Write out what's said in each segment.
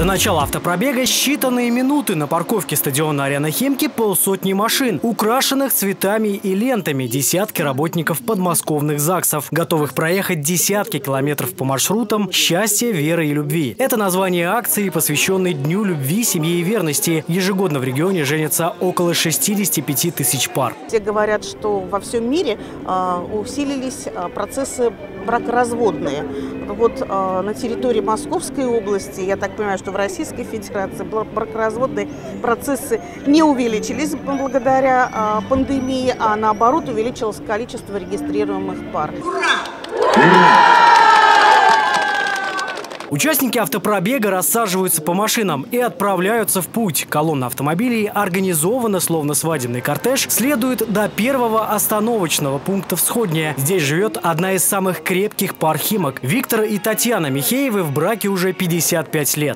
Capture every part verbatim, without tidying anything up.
начала автопробега считанные минуты. На парковке стадиона «Арена Химки» полсотни машин, украшенных цветами и лентами, десятки работников подмосковных ЗАГСов, готовых проехать десятки километров по маршрутам счастья, веры и любви. Это название акции, посвященной Дню любви, семьи и верности. Ежегодно в регионе женятся около шестидесяти пяти тысяч пар. Все говорят, что во всем мире э, усилились э, процессы бракоразводные. Вот э, на территории Московской области, я так понимаю, что в Российской Федерации бракоразводные процессы не увеличились благодаря э, пандемии, а наоборот увеличилось количество регистрируемых пар. Ура! Участники автопробега рассаживаются по машинам и отправляются в путь. Колонна автомобилей организована, словно свадебный кортеж, следует до первого остановочного пункта Всходняя. Здесь живет одна из самых крепких пар Химок. Виктор и Татьяна Михеевы в браке уже пятьдесят пять лет.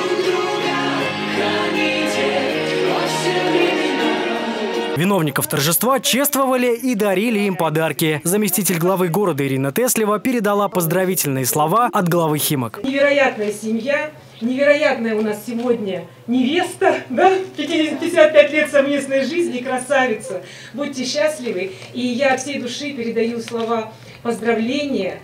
Виновников торжества чествовали и дарили им подарки. Заместитель главы города Ирина Теслева передала поздравительные слова от главы Химок. Невероятная семья, невероятная у нас сегодня невеста, да, пятьдесят пять лет совместной жизни, красавица. Будьте счастливы. И я от всей души передаю слова поздравления,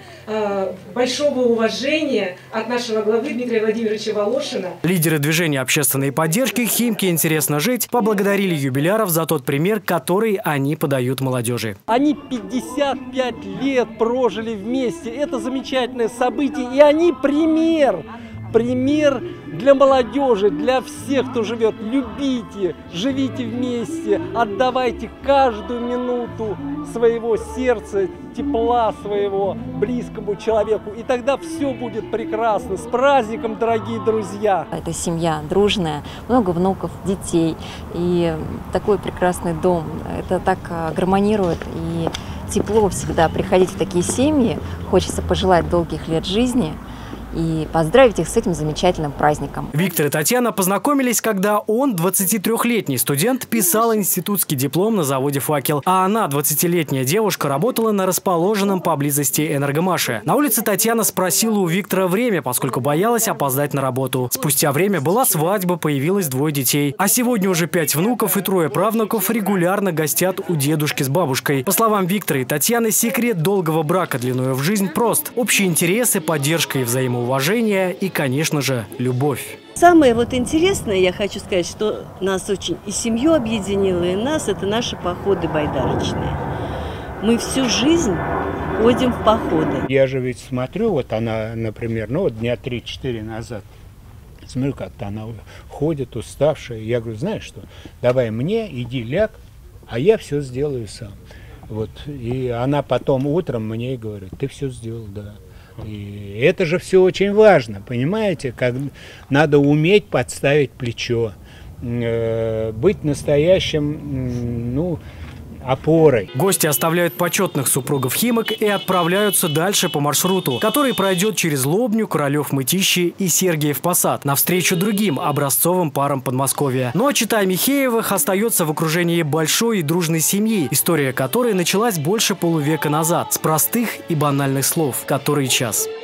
большого уважения от нашего главы Дмитрия Владимировича Волошина. Лидеры движения общественной поддержки «Химки. Интересно жить» поблагодарили юбиляров за тот пример, который они подают молодежи. Они пятьдесят пять лет прожили вместе. Это замечательное событие. И они пример. Пример для молодежи, для всех, кто живет. Любите, живите вместе, отдавайте каждую минуту своего сердца, тепла своего близкому человеку. И тогда все будет прекрасно. С праздником, дорогие друзья! Это семья дружная, много внуков, детей. И такой прекрасный дом. Это так гармонирует и тепло всегда приходить в такие семьи. Хочется пожелать долгих лет жизни и поздравить их с этим замечательным праздником. Виктор и Татьяна познакомились, когда он, двадцатитрёхлетний студент, писал институтский диплом на заводе «Факел», а она, двадцатилетняя девушка, работала на расположенном поблизости «Энергомаше». На улице Татьяна спросила у Виктора время, поскольку боялась опоздать на работу. Спустя время была свадьба, появилось двое детей. А сегодня уже пять внуков и трое правнуков регулярно гостят у дедушки с бабушкой. По словам Виктора и Татьяны, секрет долгого брака длиною в жизнь прост. Общие интересы, поддержка и взаимоуважение. Уважение и, конечно же, любовь. Самое вот интересное, я хочу сказать, что нас очень и семью объединило, и нас, это наши походы байдарочные. Мы всю жизнь ходим в походы. Я же ведь смотрю, вот она, например, ну вот дня три-четыре назад, смотрю, как-то она ходит уставшая. Я говорю, знаешь что, давай мне, иди ляг, а я все сделаю сам. Вот. И она потом утром мне говорит, ты все сделал, да. И это же все очень важно, понимаете, как надо уметь подставить плечо, э, быть настоящим, ну, опорой. Гости оставляют почетных супругов Химок и отправляются дальше по маршруту, который пройдет через Лобню, Королев-Мытищи и Сергиев Посад, навстречу другим образцовым парам Подмосковья. Ну а чета Михеевых остается в окружении большой и дружной семьи, история которой началась больше полувека назад, с простых и банальных слов «который час».